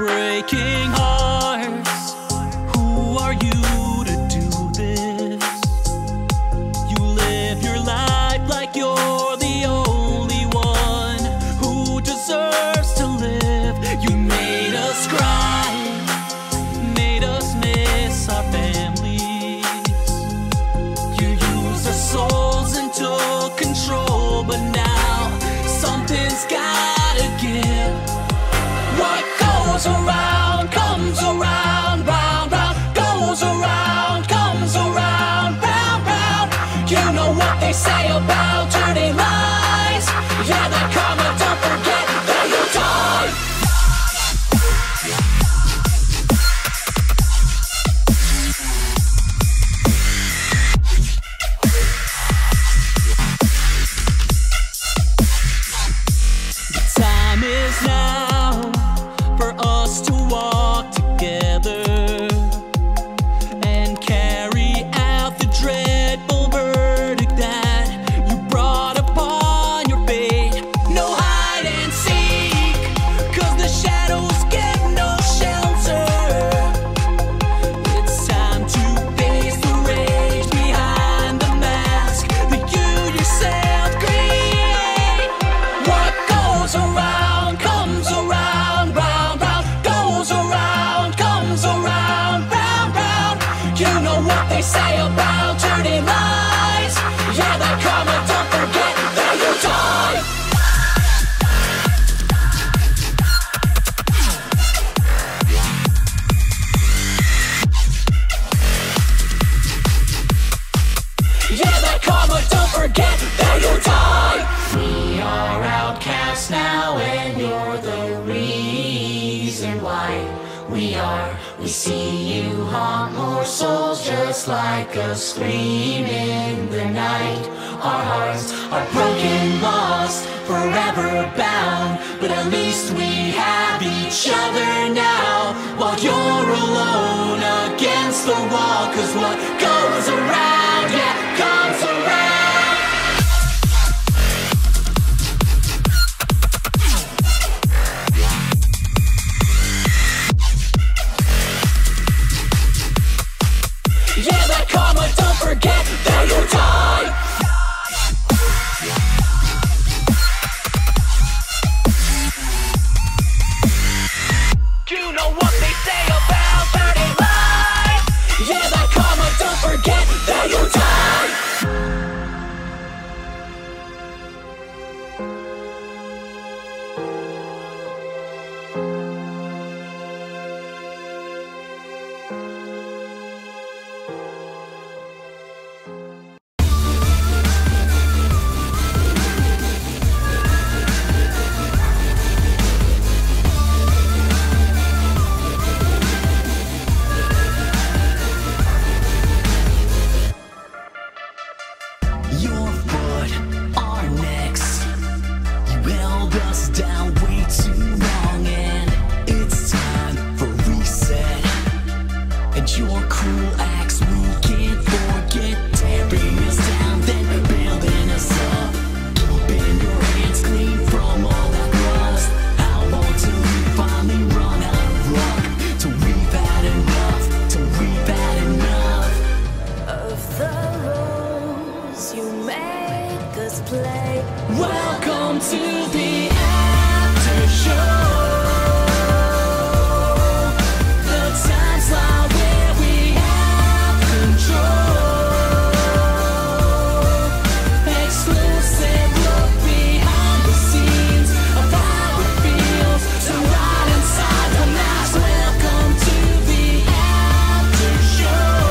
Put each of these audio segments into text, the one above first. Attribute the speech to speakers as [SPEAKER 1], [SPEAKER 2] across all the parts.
[SPEAKER 1] breaking hearts. Who are you to do this? You live your life like you're the only one who deserves to live. You made us cry, made us miss our families. You used our souls and took control, but now something's gotta give. What goes around comes around, round, round. Goes around, comes around, round, round. You know what they say about dirty lies. Yeah, that karma, don't forget that you die. The time is now for us to walk together and carry out the dreadful verdict that you brought upon your fate. No hide and seek, 'cause the shadows get no shelter. It's time to face the rage behind the mask that you yourself create. What goes around comes around, round, round. Goes around, comes around, round, round. You know what they say about dirty lies. Yeah, that karma, don't forget that you die. Yeah, that karma, don't forget that you die. We are outcasts now, and you're the reason why we see you haunt more souls, just like a scream in the night. Our hearts are broken, lost, forever bound, but at least we have each other now. While you're alone against the wall, 'cause what goes around, yeah, comes around. Yeah, that karma, don't forget that you die. You know what they say about dirty lies. Yeah, that karma, don't forget that you die. Your foot, our necks. You held us down way too long, and it's time for reset. And your cruel acts we can't forget, tearing us down, then building us up, keeping your hands clean from all that rust. How long till we finally run out of luck? Till we've had enough, till we've had enough
[SPEAKER 2] of the roles you make us play.
[SPEAKER 1] Welcome to the after show. The time slot where we have control. Exclusive look behind the scenes of how it feels to ride inside the mask. Welcome to the after show.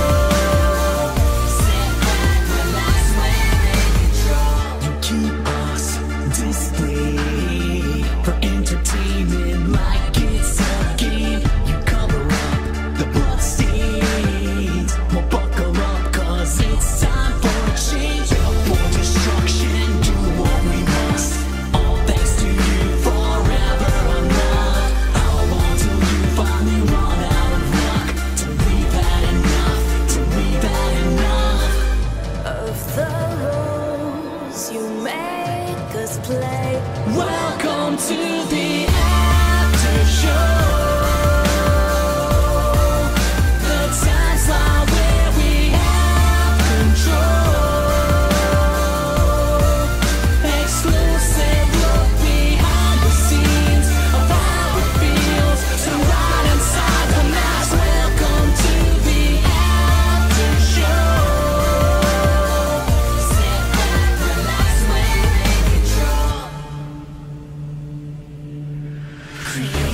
[SPEAKER 1] Sit back, relax, we're in control. You keep us displayed for entertainment like it's a game. You cover up the blood stains. Well, buckle up, 'cause it's time for a change. For destruction, do what we must. All thanks to you, forever enough. How long till you finally run out of luck? Till we've had enough, till we've had enough
[SPEAKER 2] Of the roles you make us play.
[SPEAKER 1] Welcome to the after show. for you.